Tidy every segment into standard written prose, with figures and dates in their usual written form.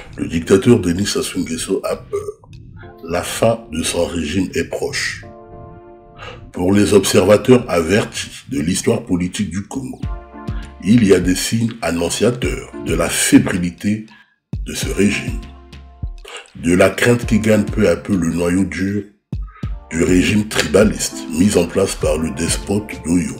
Le dictateur Denis Sassou Nguesso a peur. La fin de son régime est proche. Pour les observateurs avertis de l'histoire politique du Congo, il y a des signes annonciateurs de la fébrilité de ce régime, de la crainte qui gagne peu à peu le noyau dur du régime tribaliste mis en place par le despote d'Oyo.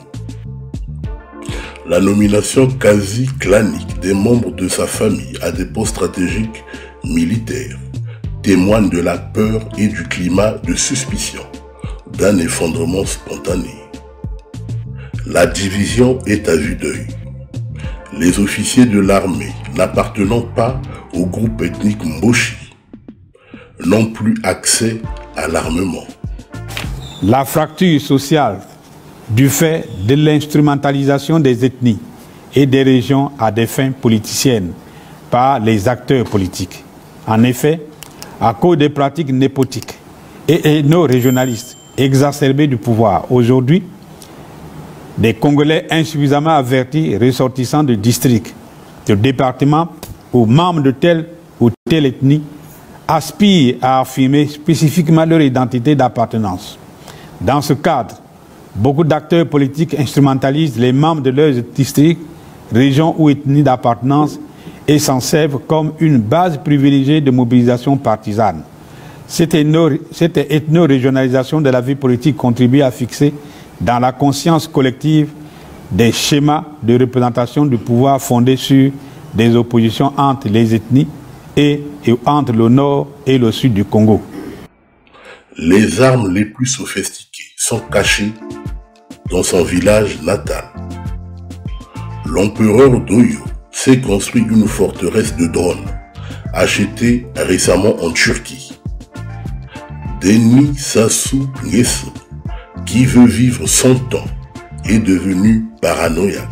La nomination quasi clanique des membres de sa famille à des postes stratégiques militaires témoigne de la peur et du climat de suspicion d'un effondrement spontané. La division est à vue d'œil. Les officiers de l'armée n'appartenant pas au groupe ethnique Mboshi n'ont plus accès à l'armement. La fracture sociale du fait de l'instrumentalisation des ethnies et des régions à des fins politiciennes par les acteurs politiques. En effet, à cause des pratiques népotiques et ethno-régionalistes exacerbées du pouvoir, aujourd'hui, des Congolais insuffisamment avertis ressortissants de districts, de départements ou membres de telle ou telle ethnie aspirent à affirmer spécifiquement leur identité d'appartenance. Dans ce cadre, beaucoup d'acteurs politiques instrumentalisent les membres de leurs districts, régions ou ethnies d'appartenance et s'en servent comme une base privilégiée de mobilisation partisane. Cette ethno-régionalisation de la vie politique contribue à fixer dans la conscience collective des schémas de représentation du pouvoir fondés sur des oppositions entre les ethnies et entre le nord et le sud du Congo. Les armes les plus sophistiquées sont cachées dans son village natal. L'empereur d'Oyo s'est construit une forteresse de drones achetée récemment en Turquie. Denis Sassou Nguesso, qui veut vivre 100 ans, est devenu paranoïaque.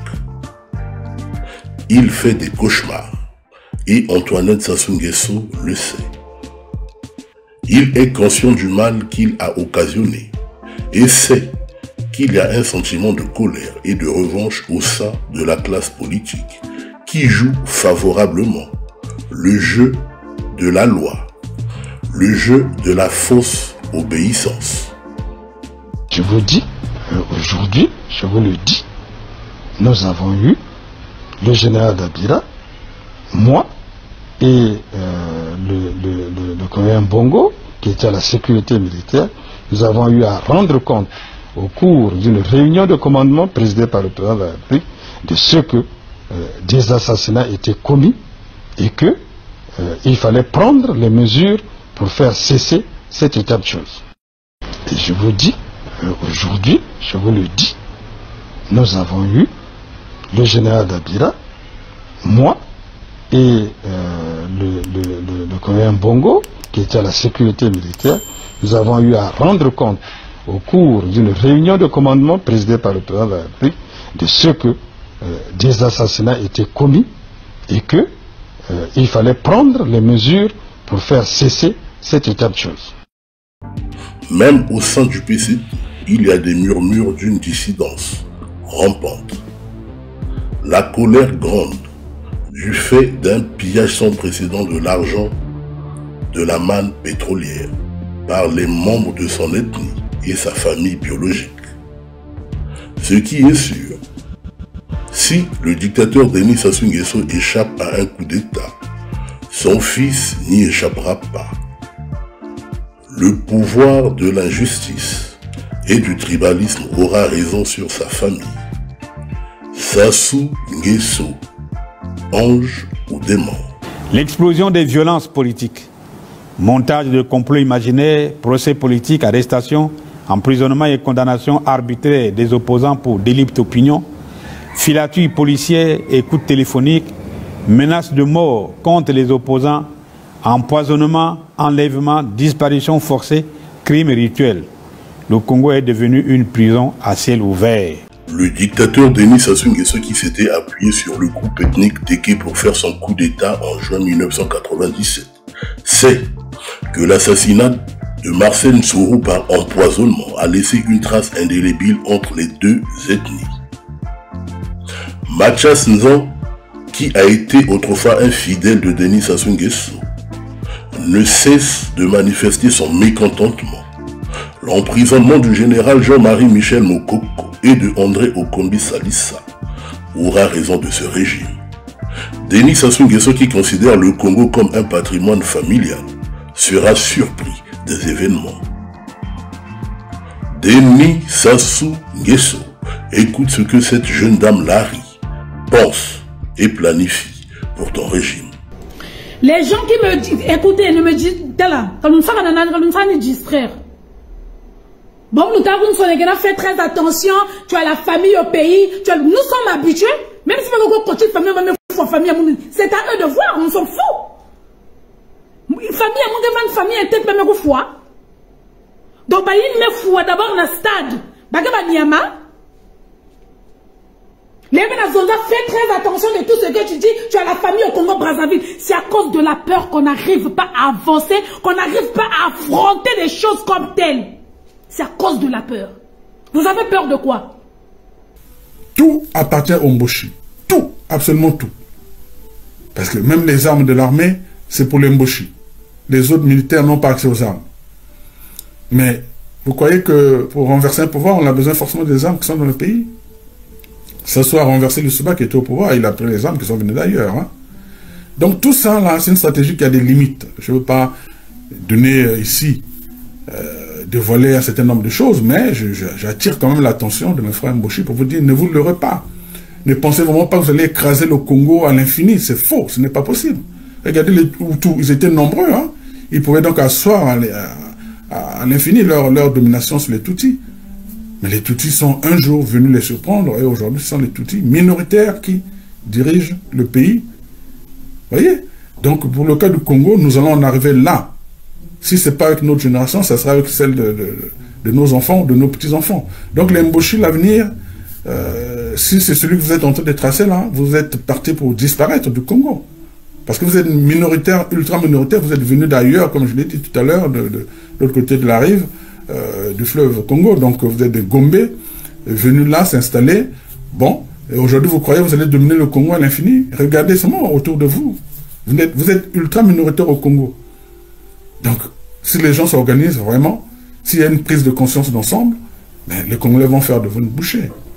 Il fait des cauchemars et Antoinette Sassou Nguesso le sait. Il est conscient du mal qu'il a occasionné et sait qu'il y a un sentiment de colère et de revanche au sein de la classe politique qui joue favorablement le jeu de la loi, le jeu de la fausse obéissance. Je vous dis, aujourd'hui, je vous le dis, nous avons eu le général Dabira, moi et le colonel Bongo, qui était à la sécurité militaire. Nous avons eu à rendre compte au cours d'une réunion de commandement présidée par le président de la République de ce que des assassinats étaient commis et que il fallait prendre les mesures pour faire cesser cet état de choses. Et je vous dis, aujourd'hui, je vous le dis, nous avons eu le général Dabira, moi et le colonel Bongo, qui était à la sécurité militaire. Nous avons eu à rendre compte au cours d'une réunion de commandement présidée par le président de la République de ce que des assassinats étaient commis et que il fallait prendre les mesures pour faire cesser cet état de choses. Même au sein du PCT, il y a des murmures d'une dissidence rampante. La colère grande du fait d'un pillage sans précédent de l'argent de la manne pétrolière par les membres de son ethnie et sa famille biologique. Ce qui est sûr, si le dictateur Denis Sassou Nguesso échappe à un coup d'État, son fils n'y échappera pas. Le pouvoir de l'injustice et du tribalisme aura raison sur sa famille. Sassou Nguesso, ange ou démon. L'explosion des violences politiques, montage de complots imaginaires, procès politiques, arrestations, emprisonnement et condamnation arbitraire des opposants pour délits d'opinion, filature policière, écoute téléphonique, menaces de mort contre les opposants, empoisonnement, enlèvement, disparition forcée, crimes rituels. Le Congo est devenu une prison à ciel ouvert. Le dictateur Denis Sassou Nguesso, qui s'était appuyé sur le groupe ethnique Téké pour faire son coup d'État en juin 1997, sait que l'assassinat de Marcel Nsoro par empoisonnement a laissé une trace indélébile entre les deux ethnies. Mathias Nzan, qui a été autrefois un fidèle de Denis Sassou Nguesso, ne cesse de manifester son mécontentement. L'emprisonnement du général Jean-Marie Michel Mokoko et de André Okombi Salissa aura raison de ce régime. Denis Sassou Nguesso, qui considère le Congo comme un patrimoine familial, sera surpris des événements. Denis Sassou Nguesso, écoute ce que cette jeune dame Larry pense et planifie pour ton régime. Les gens qui me disent, écoutez, ne me disent, là, quand nous sommes distraire. Bon, nous avons fait très attention, tu as la famille au pays, nous sommes habitués, même si nous avons une famille, c'est à eux de voir, on s'en fout. Une famille, peut-être même une fois. Donc, il me faut d'abord le stade, les gens fait très attention de tout ce que tu dis. Tu as la famille au Congo-Brazzaville. C'est à cause de la peur qu'on n'arrive pas à avancer, qu'on n'arrive pas à affronter les choses comme telles. C'est à cause de la peur. Vous avez peur de quoi? Tout appartient au Mboshi. Tout, absolument tout. Parce que même les armes de l'armée, c'est pour les Mboshi. Les autres militaires n'ont pas accès aux armes. Mais vous croyez que pour renverser un pouvoir, on a besoin forcément des armes qui sont dans le pays? Ce soit renverser le Souba qui était au pouvoir, il a pris les armes qui sont venues d'ailleurs. Hein. Donc tout ça, là, c'est une stratégie qui a des limites. Je ne veux pas donner ici, dévoiler un certain nombre de choses, mais j'attire quand même l'attention de mes frères Mboshi pour vous dire, ne vous leurrez pas. Ne pensez vraiment pas que vous allez écraser le Congo à l'infini. C'est faux, ce n'est pas possible. Regardez les Hutus, ils étaient nombreux. Hein. Ils pouvaient donc asseoir à l'infini leur domination sur les Tutsis. Mais les Tutsis sont un jour venus les surprendre, et aujourd'hui, ce sont les Tutsis minoritaires qui dirigent le pays. Vous voyez? Donc, pour le cas du Congo, nous allons en arriver là. Si ce n'est pas avec notre génération, ça sera avec celle de nos enfants, de nos petits-enfants. Donc, les Mboshi, l'avenir, si c'est celui que vous êtes en train de tracer là, vous êtes parti pour disparaître du Congo. Parce que vous êtes minoritaire, ultra minoritaire, vous êtes venu d'ailleurs, comme je l'ai dit tout à l'heure, de l'autre côté de la rive, du fleuve Congo, donc vous êtes des Gombe, venus là s'installer, bon, et aujourd'hui vous croyez que vous allez dominer le Congo à l'infini? Regardez seulement autour de vous, vous êtes ultra minoritaire au Congo. Donc, si les gens s'organisent vraiment, s'il y a une prise de conscience d'ensemble, ben, les Congolais vont faire de vous une bouchée.